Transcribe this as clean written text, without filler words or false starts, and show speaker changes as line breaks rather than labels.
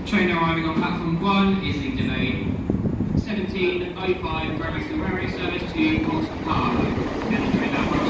Train arriving on platform 1 is the delayed 17:05 Gravity Railway service to Portsmouth Park. Again, the train now